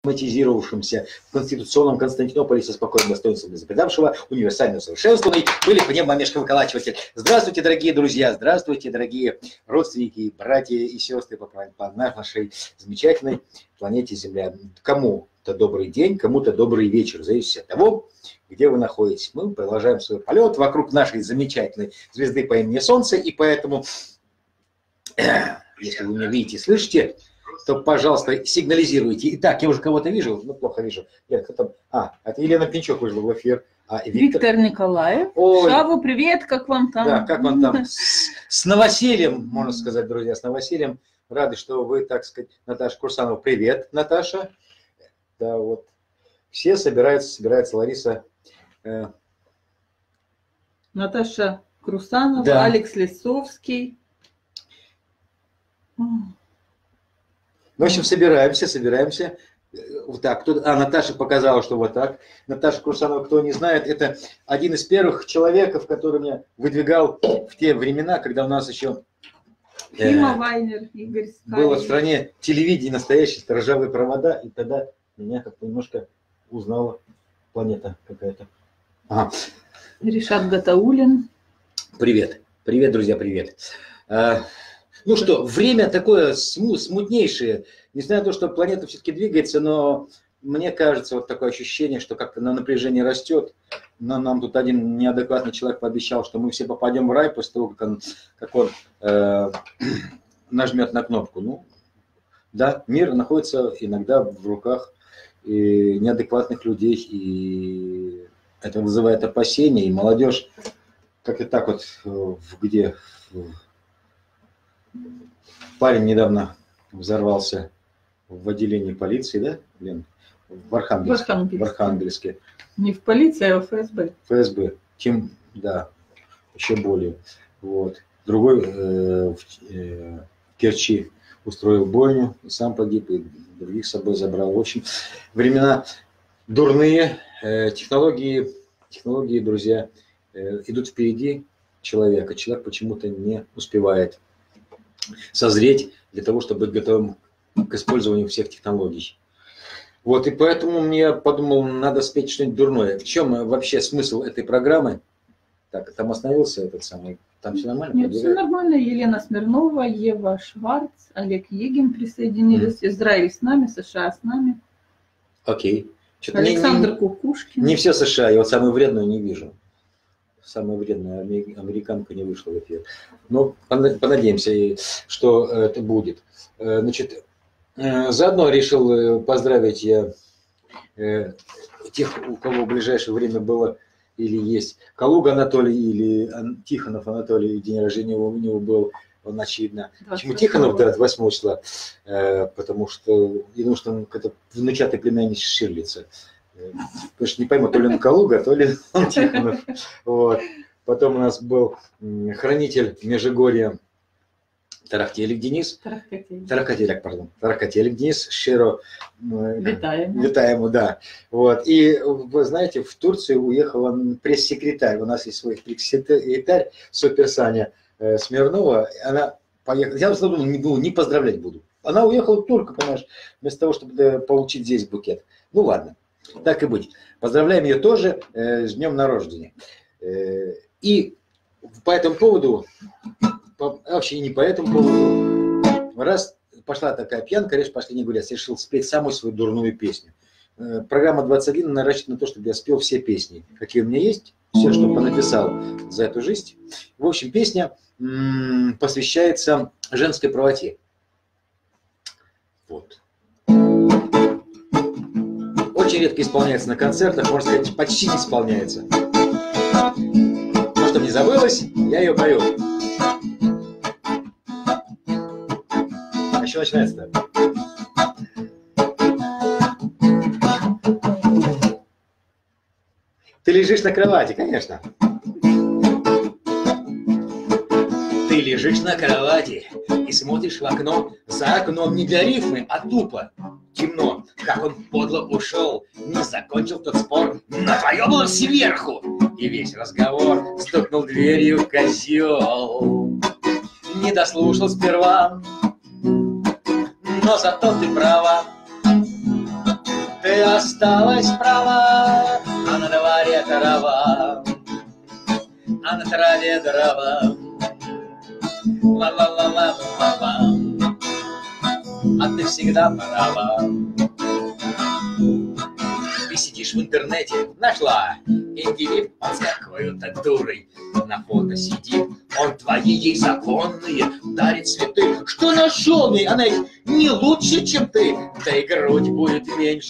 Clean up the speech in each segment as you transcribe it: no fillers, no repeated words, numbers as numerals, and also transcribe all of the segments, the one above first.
систематизировавшимся в конституционном Константинополе со спокойным достоинством запредавшего, универсально совершенствованный, были пневмомешковыколачиватель. Здравствуйте, дорогие друзья, здравствуйте, дорогие родственники, братья и сестры по нашей замечательной планете Земля. Кому-то добрый день, кому-то добрый вечер, зависит от того, где вы находитесь. Мы продолжаем свой полет вокруг нашей замечательной звезды по имени Солнце, и поэтому, если вы меня видите, слышите, то, пожалуйста, сигнализируйте. Итак, я уже кого-то вижу, но плохо вижу. Это Елена Пинчук вышла в эфир. Виктор Николаев. Ой. Шаву, привет, как вам там? Да, как вам там? С новосельем, можно сказать, друзья, с новосельем. Рады, что вы, так сказать, Наташа Курсанова. Привет, Наташа. Да, вот. Все собираются, Лариса. Наташа Крусанова, да. Алекс Лисовский. В общем, собираемся. Вот так. Наташа показала, что вот так. Наташа Курсанова, кто не знает, это один из первых человеков, который меня выдвигал в те времена, когда у нас еще Фима Вайнер, Игорь Скай. Было в стране телевидение, настоящие ржавые провода, и тогда меня как-то немножко узнала планета какая-то. Ага. Ришат Гатаулин. Привет, друзья, привет. Ну что, время такое смутнейшее. Несмотря на то, что планета все-таки двигается, но мне кажется, вот такое ощущение, что как-то напряжение растет. Но нам тут один неадекватный человек пообещал, что мы все попадем в рай после того, как он нажмет на кнопку. Ну, да, мир находится иногда в руках неадекватных людей, и это вызывает опасения, и молодежь как-то так вот, парень недавно взорвался в отделении полиции, да, Лен? В Архангельске. Не в полиции, а в ФСБ. ФСБ. Да, еще более. Вот. Другой в Керчи устроил бойню, и сам погиб, и других с собой забрал. В общем, времена дурные, технологии, друзья, идут впереди человека. Человек почему-то не успевает созреть для того, чтобы быть готовым к использованию всех технологий. Вот, и поэтому мне подумал, надо спеть что-нибудь дурное. В чем вообще смысл этой программы? Так, там остановился этот самый, там все нормально? Нет, все нормально. Елена Смирнова, Ева Шварц, Олег Егин присоединились. Израиль с нами, США с нами. Окей. Александр Кукушкин. Не все США, я вот самую вредную не вижу. Самая вредная американка не вышла в эфир. Но понадеемся, что это будет. Значит, заодно решил поздравить я тех, у кого в ближайшее время было или есть Калуга Анатолий или Тихонов Анатолий, день рождения у него был, он очевидно. Почему Тихонов, да, 8 числа? Потому что, я думаю, что он как-то внучатый племянник Ширлица. Потому что не пойму, то ли он Калуга, то ли он Тихонов. Вот. Потом у нас был хранитель Межигорья Тарахтелик Денис. Тарахтелик Денис. Щиро вітаємо, да. Вот. И вы знаете, в Турцию уехала пресс-секретарь. У нас есть свой пресс-секретарь Суперсаня Смирнова. Она поехала. Я думал, не поздравлять буду. Она уехала в Турку, понимаешь, вместо того, чтобы получить здесь букет. Ну ладно. Так и быть. Поздравляем ее тоже с днем рождения. И по этому поводу, вообще не по этому поводу, раз пошла такая пьянка, решил пошли не гулять, решил спеть самую свою дурную песню. Программа 21 рассчитана на то, чтобы я спел все песни, какие у меня есть, все, что понаписал за эту жизнь. В общем, песня посвящается женской правоте. Вот. Очень редко исполняется на концертах, можно сказать, почти не исполняется. Но чтобы не забылось, я ее пою. А еще начинается-то. Ты лежишь на кровати, конечно. Ты лежишь на кровати и смотришь в окно. За окном не для рифмы, а тупо. Темно, как он подло ушел, не закончил тот спор, на твоем он сверху. И весь разговор стукнул дверью козел. Не дослушал сперва, но зато ты права. осталась права, а на дворе трава, а на траве дрова. Ла-ла-ла-ла-ла-ла, а ты всегда права. Ты сидишь в интернете, нашла индивид, подскакивают от дурой. На фото сидит, он твои ей законные дарит цветы. Что нашел ей? Она их не лучше, чем ты. Да и грудь будет меньше,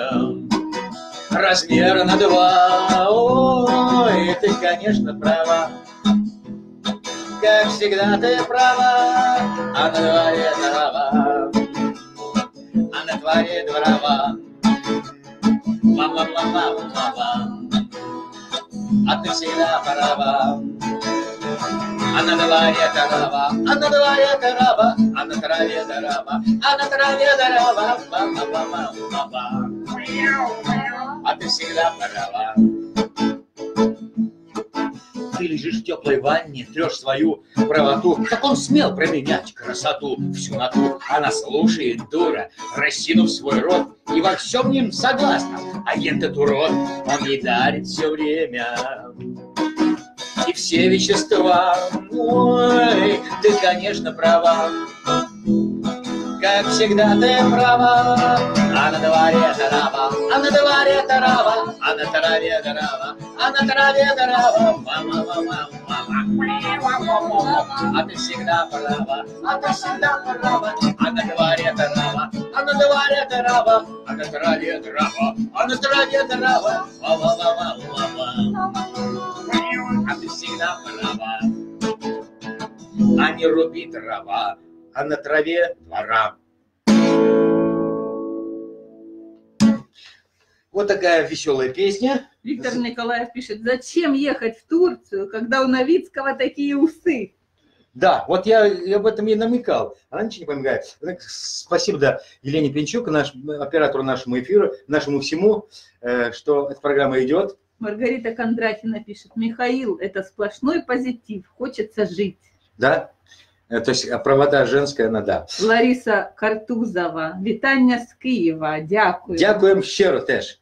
размера на 2. Ой, ты, конечно, права. Как всегда ты права, а на дворе трава, а на дворе дрова. Ла-ла-ла-ла-ла-ла, а ты всегда права. А на дворе трава, а на дворе трава, а на траве дрова, а на траве дрова. Ла-ла-ла-ла-ла-ла, а ты всегда права. Ты лежишь в теплой ванне, трешь свою правоту. Как он смел променять красоту всю на ту? Она слушает, дура, рассинув свой рот, и во всем ним согласна. Агент этот урод, он ей дарит все время и все вещества. Ой, ты, конечно, права. Как всегда ты права, а на дворе трава, а на дворе трава, а на траве дрова, а на траве дрова. Мама, а ты всегда права, а ты всегда права, а на дворе трава, а на дворе трава, а на траве дрова, а на траве дрова. А ты всегда права, а не руби трава, а на траве двора. Вот такая веселая песня. Виктор Николаев пишет: зачем ехать в Турцию, когда у Новицкого такие усы? Да, вот я об этом и намекал. Она ничего не помогает. Спасибо, да, Елене Пинчук, оператору нашему эфиру, нашему всему, что эта программа идет. Маргарита Кондратьевна пишет: Михаил, это сплошной позитив, хочется жить. Да? То есть правота женская, она, да. Лариса Картузова: вітання з Києва, дякую. Дякуем щиро теж.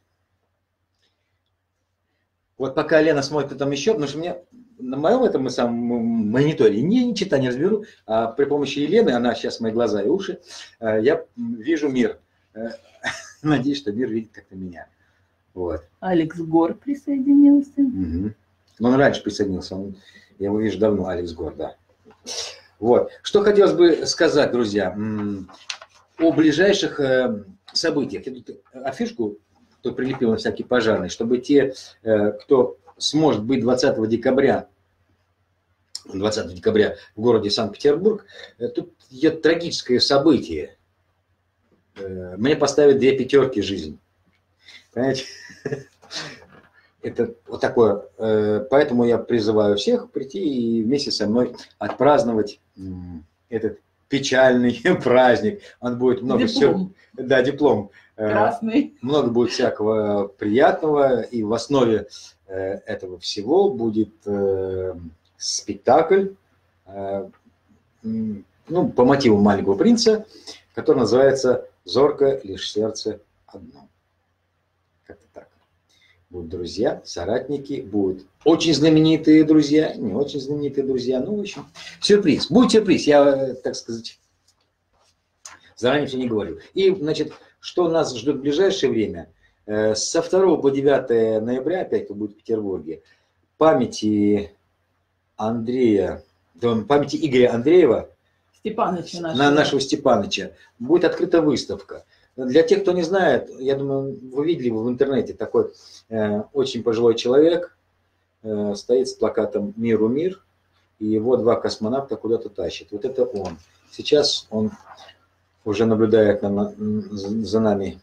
Вот пока Лена смотрит там еще, потому что мне на моем этом самом мониторе ни читать не разберу, а при помощи Елены, она сейчас мои глаза и уши, я вижу мир. Надеюсь, что мир видит как-то меня. Вот. Алекс Гор присоединился. Угу. Но он раньше присоединился, я его вижу давно, Алекс Гор, да. Вот. Что хотелось бы сказать, друзья, о ближайших событиях. Я тут афишку кто прилепил на всякий пожарный, чтобы те, кто сможет быть 20 декабря в городе Санкт-Петербург, тут идет трагическое событие. Мне поставят 2 пятерки жизнь. Понимаете? Это вот такое. Поэтому я призываю всех прийти и вместе со мной отпраздновать этот печальный праздник. Он будет много всего. Да, диплом. Красный. Много будет всякого приятного. И в основе этого всего будет спектакль, по мотиву «Маленького принца», который называется «Зорко лишь сердце одно». Как-то так. Будут друзья, соратники, будут очень знаменитые друзья, не очень знаменитые друзья. Ну, в общем, сюрприз. Будет сюрприз. Я, так сказать, заранее все не говорю. И, значит, что нас ждет в ближайшее время? Со 2 по 9 ноября, опять кто будет в Петербурге, памяти Игоря Андреева, Степаныча нашего Степаныча, будет открыта выставка. Для тех, кто не знает, я думаю, вы видели его в интернете, такой очень пожилой человек, стоит с плакатом «Миру мир», и его 2 космонавта куда-то тащат. Вот это он. Сейчас он уже наблюдает за нами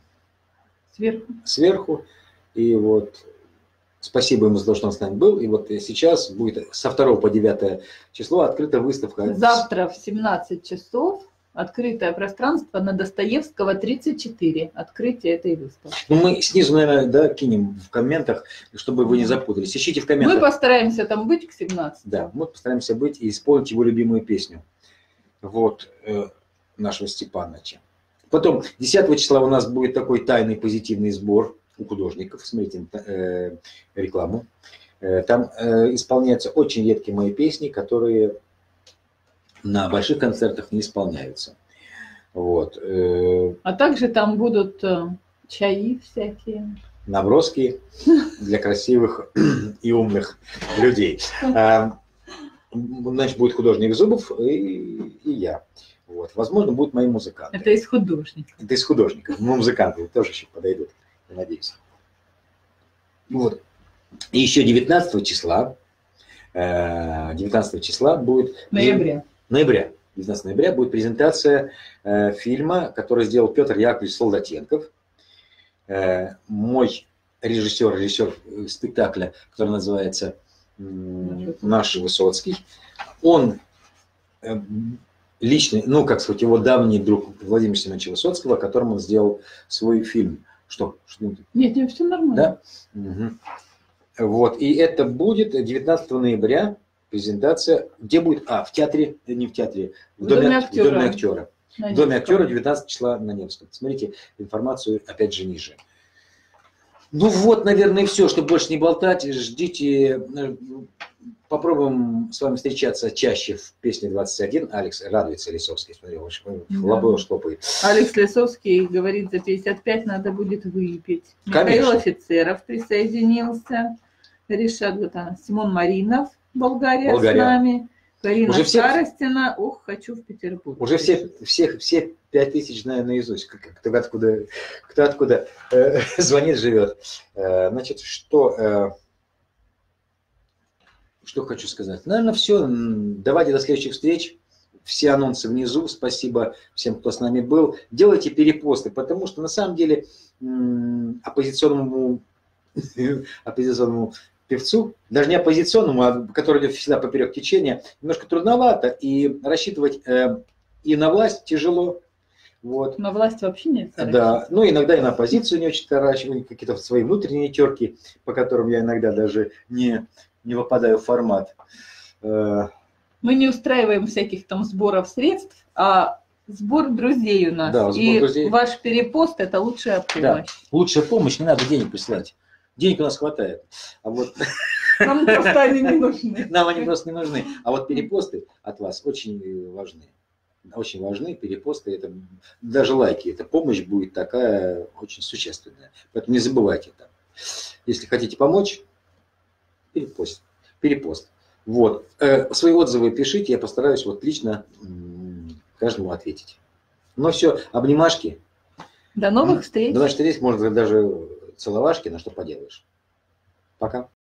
сверху. И вот спасибо ему за то, что он с нами был. И вот сейчас будет со 2 по 9 число открыта выставка. Завтра в 17 часов открытое пространство на Достоевского 34. Открытие этой выставки. Ну, мы снизу, наверное, да, кинем в комментах, чтобы вы не запутались. Ищите в комментах. Мы постараемся там быть к 17. Да, мы постараемся быть и исполнить его любимую песню. Вот, нашего Степаныча. Потом 10 числа у нас будет такой тайный позитивный сбор у художников. Смотрите рекламу. Там исполняются очень редкие мои песни, которые на больших концертах не исполняются. Вот. А также там будут чаи всякие. Наброски для красивых и умных людей. Значит, будет художник Зубов и я. Вот. Возможно, будут мои музыканты. Это из художников. Это из художников. Ну, музыканты тоже еще подойдут, я надеюсь. Вот. И еще 19 числа будет... Ноября. 19 ноября будет презентация фильма, который сделал Петр Яковлевич Солдатенков. Мой режиссер спектакля, который называется «Наш Высоцкий». Он личный, ну, как сказать, его давний друг Владимира Семеновича Высоцкого, которому он сделал свой фильм. Что? Нет, все нормально. Да? Угу. Вот, и это будет 19 ноября презентация, где будет, в театре, не в театре, в Доме актера. В Доме актера 19 числа на Невском. Смотрите информацию, опять же, ниже. Ну вот, наверное, все, чтобы больше не болтать. Ждите, попробуем с вами встречаться чаще в песне 21. Алекс радуется, Лисовский, смотри, лобой хлопает. Алекс Лисовский говорит, за 55 надо будет выпить. Михаил Офицеров присоединился. Ришат Гатанов, Симон Маринов, Болгария с нами. Карина уже Старостина, хочу в Петербург. Уже все 5000 знаю наизусть, кто откуда звонит, живет. Значит, что хочу сказать. Наверное, все. Давайте до следующих встреч. Все анонсы внизу. Спасибо всем, кто с нами был. Делайте перепосты, потому что на самом деле оппозиционному певцу, даже не оппозиционному, а который идет всегда поперек течения, немножко трудновато, и рассчитывать и на власть тяжело. Вот. На власть вообще нет. Да, ну иногда и на оппозицию не очень рассчитывать, какие-то свои внутренние терки, по которым я иногда даже не попадаю в формат. Мы не устраиваем всяких там сборов средств, а сбор друзей у нас. Да, и друзей. Ваш перепост – это лучшая помощь. Да. Лучшая помощь, не надо денег присылать. Денег у нас хватает. А вот... Нам просто они не нужны. Нам они просто не нужны. А вот перепосты от вас очень важны. Очень важны перепосты. Это, даже лайки. Эта помощь будет такая очень существенная. Поэтому не забывайте это. Если хотите помочь, перепост. Вот. Свои отзывы пишите. Я постараюсь вот лично каждому ответить. Ну все, обнимашки. До новых встреч. До новых встреч. Можно даже... целовашки, на что поделаешь. Пока.